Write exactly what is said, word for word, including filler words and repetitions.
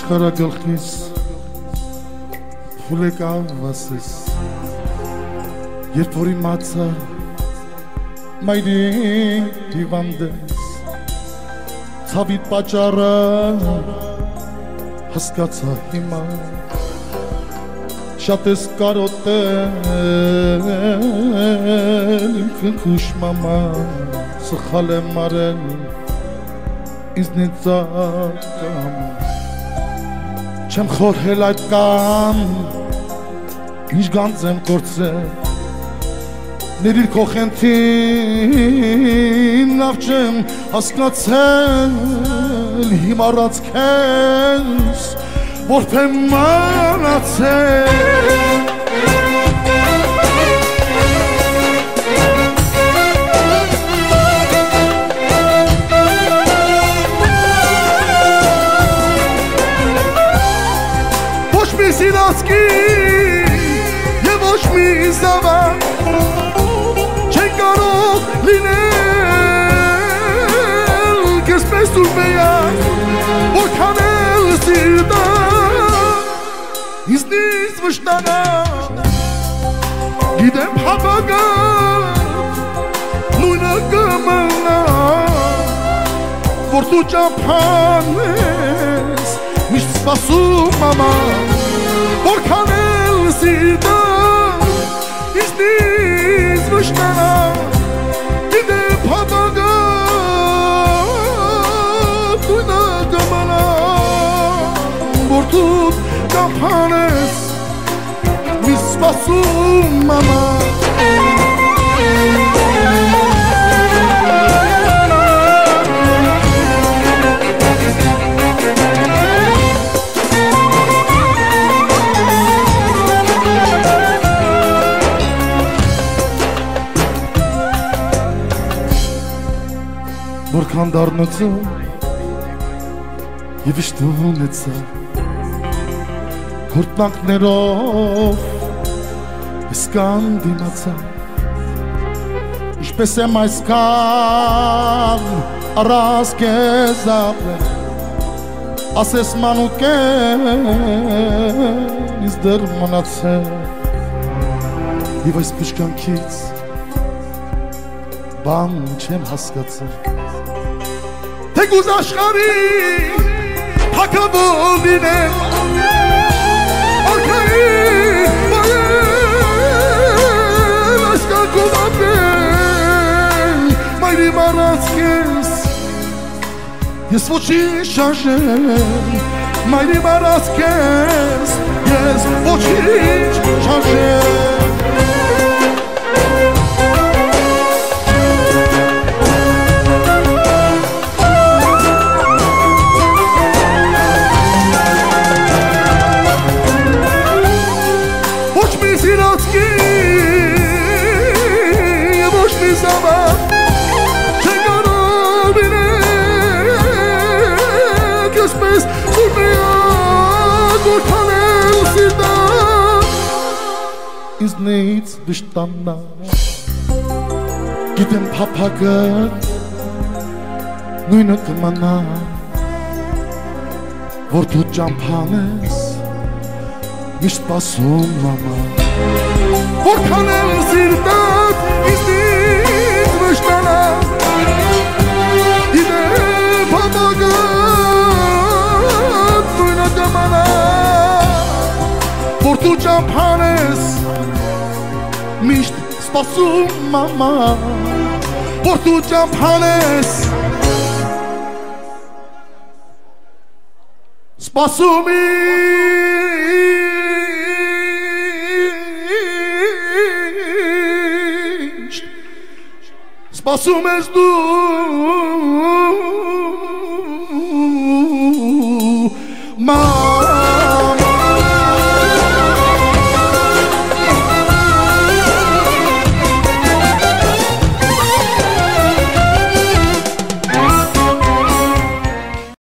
աշխարհագլխիս փուլեկավ ասես երբ որ իմացա մայրին հիվանդես ցավիտ պատճառը հասկացա հիմա շատ ես կարոտել իմ քնքուշ մամա սխալ եմ արել ինձնից ակամ չեմ խորհել այդ կամ ինչ գանձ եմ կործել ներիր քո խենթին լավ չեմ հասկացել հիմա առած քեզ որպես մնացել ոչ մի սիրածքի և ոչ մի զավակ չեն կարող լինել քեզ պես դու միակ որքան էլ սիրտը ինձնից վշտանա գիտեմ հապագա նույնը կմնա որ դու ճամփան ես միշտ սպասում մամա որքան էլ սիրտը ինձնից վշտանա գիտեմ հապագա նույնը կմնա որ դու ճամփան ես միշտ սպասում մամա Որքան դառնացա և իշտունեցա հորտնակներով իսկան դիմացա Ինչպես եմ այսքան առած կեզ ապրել ասես մանուկեն ինձ դեռ մնացել և այս բժկանքից բան չեմ հասկացել Թեկուզ աշխարի հակավոր լինեմ Արքայի մայել այս կարգում ապրել Մայրի մարած կեզ ես ոչինչ շանժեմ Մայրի մարած կեզ ես ոչինչ շանժեմ Ինձնից վշտանա գիտեմ փափագը նույնը կմնա որ դու ճամփան ես միշտ սպասում մամա որքան էլ սիրտդ ինձնից վշտանա գիտեմ փափագը նույնը կմնա որ դու ճամփան ես միշտ սպասում մամա որ դու ճամփան ես սպասում միշտ սպասում ես դու